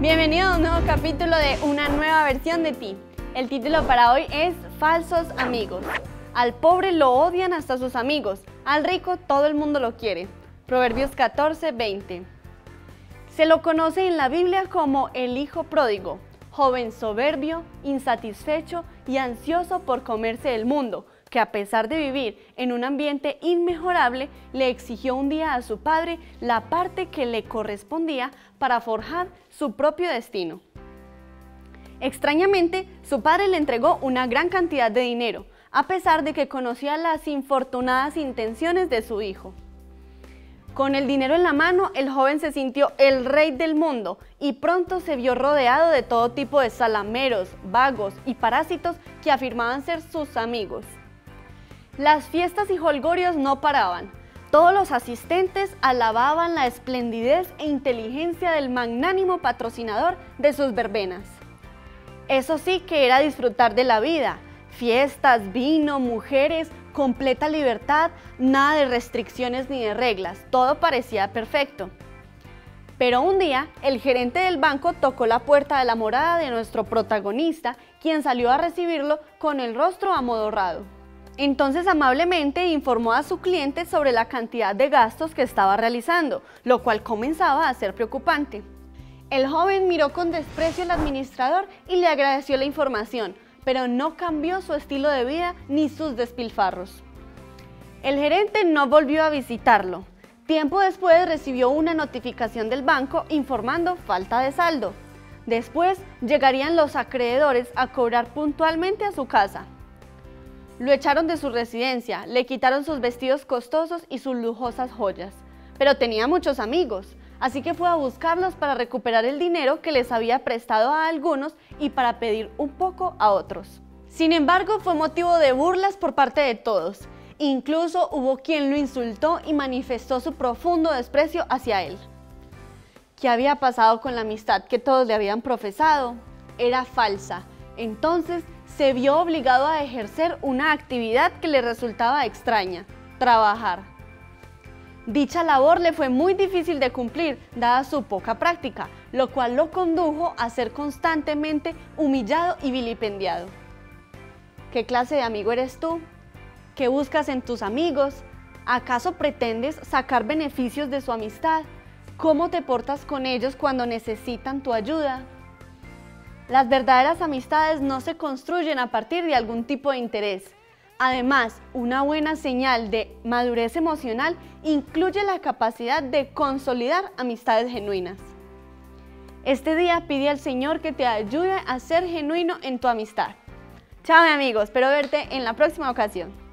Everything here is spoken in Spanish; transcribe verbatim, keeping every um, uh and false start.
Bienvenido a un nuevo capítulo de Una nueva versión de ti. El título para hoy es Falsos amigos. Al pobre lo odian hasta sus amigos, al rico todo el mundo lo quiere. Proverbios catorce, veinte. Se lo conoce en la Biblia como el hijo pródigo, joven soberbio, insatisfecho y ansioso por comerse el mundo, que a pesar de vivir en un ambiente inmejorable, le exigió un día a su padre la parte que le correspondía para forjar su propio destino. Extrañamente, su padre le entregó una gran cantidad de dinero, a pesar de que conocía las infortunadas intenciones de su hijo. Con el dinero en la mano, el joven se sintió el rey del mundo y pronto se vio rodeado de todo tipo de salameros, vagos y parásitos que afirmaban ser sus amigos. Las fiestas y jolgorios no paraban. Todos los asistentes alababan la esplendidez e inteligencia del magnánimo patrocinador de sus verbenas. Eso sí que era disfrutar de la vida. Fiestas, vino, mujeres, completa libertad, nada de restricciones ni de reglas, todo parecía perfecto. Pero un día, el gerente del banco tocó la puerta de la morada de nuestro protagonista, quien salió a recibirlo con el rostro amodorrado. Entonces amablemente informó a su cliente sobre la cantidad de gastos que estaba realizando, lo cual comenzaba a ser preocupante. El joven miró con desprecio al administrador y le agradeció la información, pero no cambió su estilo de vida ni sus despilfarros. El gerente no volvió a visitarlo. Tiempo después recibió una notificación del banco informando falta de saldo. Después llegarían los acreedores a cobrar puntualmente a su casa. Lo echaron de su residencia, le quitaron sus vestidos costosos y sus lujosas joyas. Pero tenía muchos amigos, así que fue a buscarlos para recuperar el dinero que les había prestado a algunos y para pedir un poco a otros. Sin embargo, fue motivo de burlas por parte de todos. Incluso hubo quien lo insultó y manifestó su profundo desprecio hacia él. ¿Qué había pasado con la amistad que todos le habían profesado? Era falsa. Entonces, se vio obligado a ejercer una actividad que le resultaba extraña: trabajar. Dicha labor le fue muy difícil de cumplir, dada su poca práctica, lo cual lo condujo a ser constantemente humillado y vilipendiado. ¿Qué clase de amigo eres tú? ¿Qué buscas en tus amigos? ¿Acaso pretendes sacar beneficios de su amistad? ¿Cómo te portas con ellos cuando necesitan tu ayuda? Las verdaderas amistades no se construyen a partir de algún tipo de interés. Además, una buena señal de madurez emocional incluye la capacidad de consolidar amistades genuinas. Este día pide al Señor que te ayude a ser genuino en tu amistad. Chao, mi amigo, espero verte en la próxima ocasión.